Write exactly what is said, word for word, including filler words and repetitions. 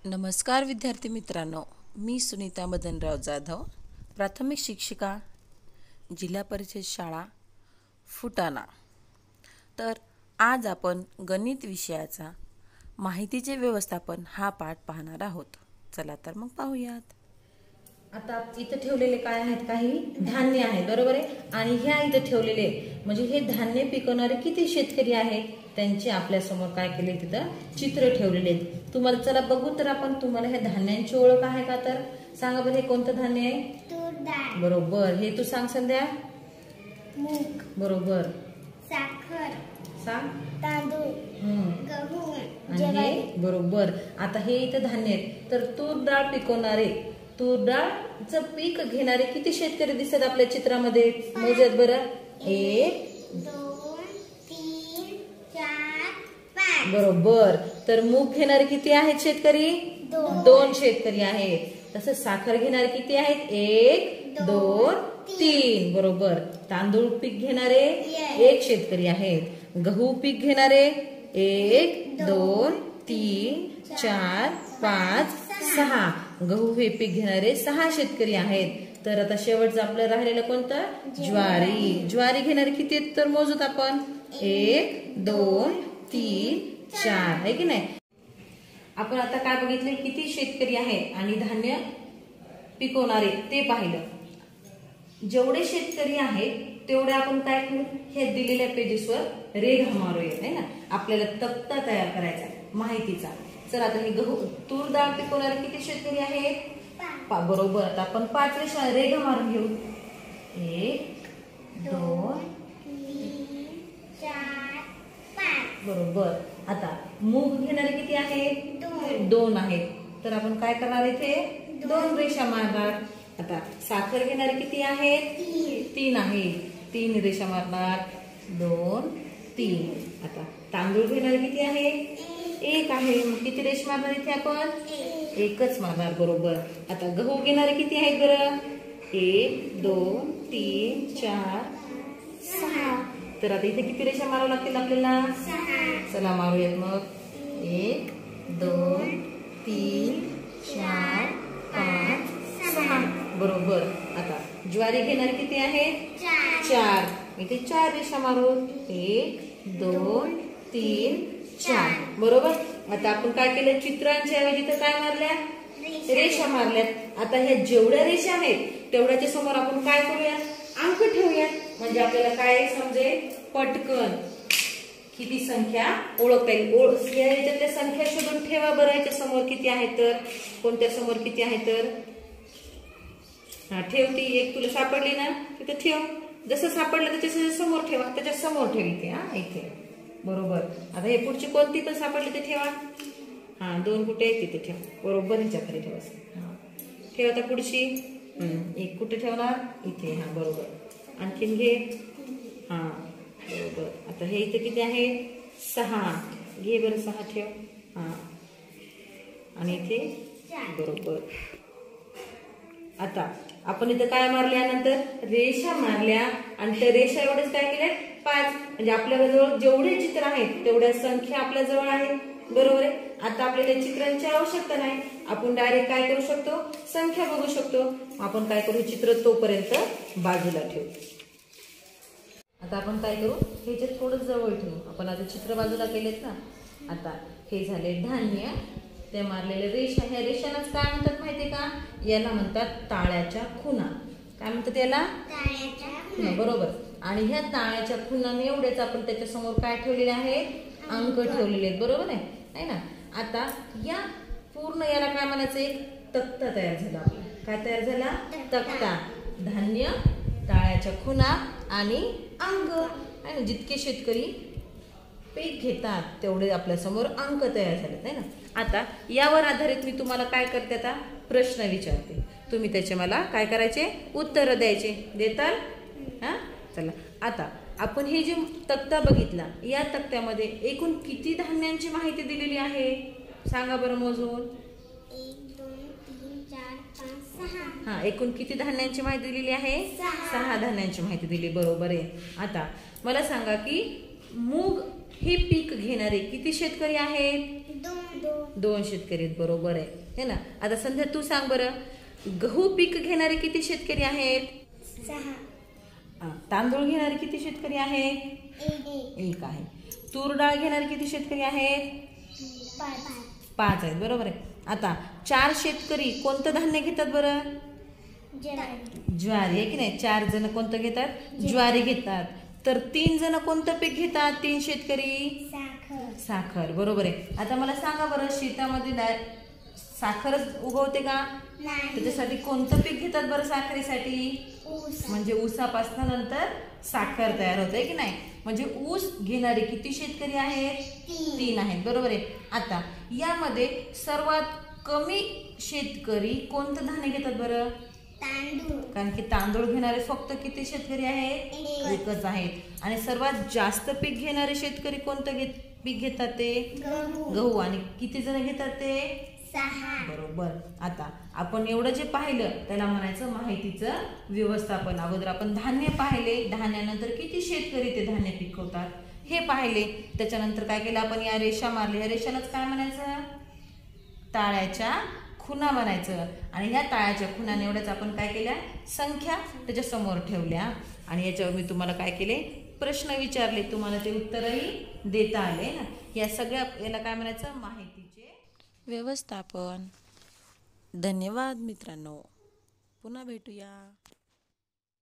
नमस्कार विद्यार्थी मित्रांनो, मी सुनीता मदनराव जाधव, प्राथमिक शिक्षिका, जिल्हा परिषद शाळा फुटाणा। तर आज आपण गणित विषयाचा माहितीचे व्यवस्थापन हा पाठ पाहणार आहोत। चला तर मग पाहूयात। आता इथे ठेवलेले काय आहेत, काही धान्य आहे, बरोबर आहे। आणि ह्या इथे ठेवलेले म्हणजे हे धान्य पिकवणारे किती शेतकरी आहेत त्यांचे आपल्या समोर काय केले, तिथं चित्र ठेवलेले आहेत। तुम्हाला चला बघू तर आपण तुम्हाला हे धान्यांची ओळख आहे का, तर सांगा बरं हे कोणतं धान्य आहे? तूर डाळ। बरोबर। हे तू सांग संध्या। मूग। बरोबर। साखर। सांग। तांदूळ। हम्म गहू। आणि हे बरोबर। आता हे इथे धान्य आहेत, तर तूर डाळ पिकवणारे, तूर डाळचं पीक घेणारे किती शेतकरी दिसतात आपल्या चित्रामध्ये? मोजत बरं। एक दोन तीन चार पाच। बरोबर। तर मूग घेणारे किती आहेत शेतकरी? दोन शेतकरी आहेत। तसंच साखर घेणारे किती आहेत? एक दोन तीन। बरोबर। तांदूळ पीक घेणारे एक शेतकरी आहेत। गहू पीक घेणारे एक दोन तीन चार पाच सहा। गहू हे पीक घेणारे सहा शेतकरी आहेत। तर आता शेवटचं आपलं राहिलेलं कोणतं? ज्वारी। ज्वारी घेणारे किती आहेत तर मोजूत आपण? एक दोन तीन चार, आहे की नाही? आपण आता काय बघितले, किती शेतकरी आहेत आणि धान्य पिकवणारे ते पाहिलं। जेवढे शेतकरी आहेत तेवढे आपण काय करू, हे दिलेल्या पेजेसवर रेघा मारूया, है ना। आपल्याला तक्ता तयार करायचा माहितीचा। चला आता हे गहू तूर डाळ पिकवणारे किती शेतकरी आहेत? बरोबर। आता आपण पाच रेषा रेघा मारून घेऊ। एक दोन तीन चार पाच। बरोबर। आता मूग घेणारे किती आहेत? दोन। दोन आहेत। तर आपण काय करणार इथे? दोन रेषा मारणार। आता साखर घेणारे किती आहेत? तीन आहेत। तीन रेषा मारणार। दोन तीन। आता तांदूळ घेणारे किती आहेत? एक आहे। मग किती रेषा मारणार इथे आपण? एकच मारणार। बरोबर। आता गहू घेणारे किती आहेत बरं? एक दोन तीन चार सहा। तर आता इथे किती रेषा मारावं लागतील आपल्याला? चला मारूयात मग। एक दोन तीन चार पाच सहा। बरोबर। आता ज्वारी घेणारे किती आहेत? चार। इथे चार रेषा मारू। एक दोन तीन चार। बरोबर। आता आपण काय केलं, चित्रांच्या ऐवजी तर काय मारल्या? रेषा मारल्यात। आता ह्या जेवढ्या रेषा आहेत तेवढ्याच्या समोर आपण काय करूया, अंक ठेवूया। म्हणजे आपल्याला काय समजेल, पटकन किती संख्या ओळखता येईल। याच्यातल्या संख्या शोधून ठेवा बरं। याच्या समोर किती आहेत तर, कोणत्या समोर किती आहेत तर, हा ठेव। ती एक तुला सापडली ना, तिथे ठेव। जसं सापडलं त्याच्या समोर ठेवा, त्याच्या समोर ठेव इथे, हा इथे। बरोबर। आता हे पुढची कोणती पण सापडली ते ठेवा। हा दोन कुठे आहेत तिथे ठेव। बरोबर ह्याच्या खाली ठेवा। हा ठेव। आता पुढची एक कुठे ठेवणार? इथे। हा बरोबर। आणखीन घे। हा बरोबर। आता हे इथे किती आहे? सहा। घे बरं, सहा ठेव। हा आणि इथे बरोबर। आता आपण इथं काय मारल्यानंतर रेषा मारल्या आणि त्या रेषा एवढेच काय केल्या? पाच। म्हणजे आपल्या जवळ जेवढे चित्र आहेत तेवढ्या संख्या आपल्या जवळ आहे, बरोबर आहे। आता आपल्याला चित्रांची आवश्यकता नाही, आपण डायरेक्ट काय करू शकतो, संख्या बघू शकतो। आपण काय करू, चित्र तोपर्यंत बाजूला ठेवू। आता आपण काय करू, ह्याच्यात थोडं जवळ ठेवू। आपण आता चित्र बाजूला केलेत ना। आता हे झाले धान्य, ते मारलेले रेषा। ह्या रेषांनाच काय म्हणतात माहितीये का? याला म्हणतात ताळ्याच्या खुणा। काय म्हणतात याला? ताळ्याच्या खुणा। बरोबर। आणि ह्या ताळ्याच्या खुणाने एवढेच आपण त्याच्या समोर काय ठेवलेले आहेत? अंक ठेवलेले आहेत, बरोबर आहे, है ना। आता या पूर्ण याला काय म्हणायचं, एक तक्ता तयार झाला आपला। काय तयार झाला? तक्ता। धान्य, ताळ्याच्या खुणा आणि अंक, आहे ना। जितके शेतकरी पीक घेतात तेवढे आपल्या समोर अंक तयार झालेत, आहे ना। आता यावर आधारित मी तुम्हाला काय करते, आता प्रश्न विचारते। तुम्ही त्याचे मला काय करायचे, उत्तर द्यायचे। देताल? हा चला। आता आपण हे जे तक्ता बघितला, या तक्त्यामध्ये एकूण किती धान्यांची माहिती दिलेली आहे सांगा बरं मोजून? एक दोन तीन चार पाच सहा। हा एकूण किती धान्यांची माहिती दिलेली आहे? सहा धान्यांची माहिती दिली, बरोबर आहे। आता मला सांगा की मूग हे पीक घेणारे किती शेतकरी आहेत? दोन। दोन शेतकरी आहेत, बरोबर आहे है ना. आता संध्या तू सांग बरं, गहू पीक घेणारे किती शेतकरी आहेत? सहा. हा, तांदूळ घेणारे किती शेतकरी आहेत? एक. एक आहे. तूर डाळ घेणारे किती शेतकरी आहेत? पाच. पाच आहेत, बरोबर आहे. आता चार शेतकरी कोणतं धान्य घेतात बरं? ज्वारी. ज्वारी आहे की नाही. चार जण कोणतं घेतात? ज्वारी घेतात. तर तीन जण कोणतं पीक घेतात? तीन शेतकरी साखर. साखर, बरोबर आहे. आता मला सांगा बरं, शेतामध्ये डाय- साखरच उगवते का? नाही. त्याच्यासाठी कोणतं पीक घेतात बरं साखरेसाठी? ऊस. म्हणजे ऊसापासून नंतर साखर तयार होते की नाही. म्हणजे ऊस घेणारे किती शेतकरी आहेत? तीन. तीन आहेत, बरोबर आहे. आता यामध्ये सर्वात कमी शेतकरी कोणतं धान्य घेतात बरं? तांदूळ. कारण की तांदूळ घेणारे फक्त किती शेतकरी आहेत? एक. एकच आहेत. आणि सर्वात जास्त पीक घेणारे शेतकरी कोणतं घेत पीक घेतात? ते गहू. गहू. आणि किती जण घेतात ते? सहा. बरोबर. आता आपण एवढं जे पाहिलं त्याला म्हणायचं माहितीचं व्यवस्थापन. अगोदर आपण धान्य पाहिले, धान्यानंतर किती शेतकरी ते धान्य पिकवतात हे पाहिले. त्याच्यानंतर काय केलं आपण? या रेषा मारल्या. या रेषालाच काय म्हणायचं? ताळ्याच्या खुणा म्हणायचं. आणि ह्या ताळ्याच्या खुणा एवढ्याच आपण काय केल्या? संख्या त्याच्या समोर ठेवल्या. आणि याच्यावर मी तुम्हाला काय केले? प्रश्न विचारले. तुम्हाला ते उत्तरही देता आले ना. या सगळ्या याला काय म्हणायचं? माहितीचे व्यवस्थापन. धन्यवाद मित्रांनो, पुन्हा भेटूया.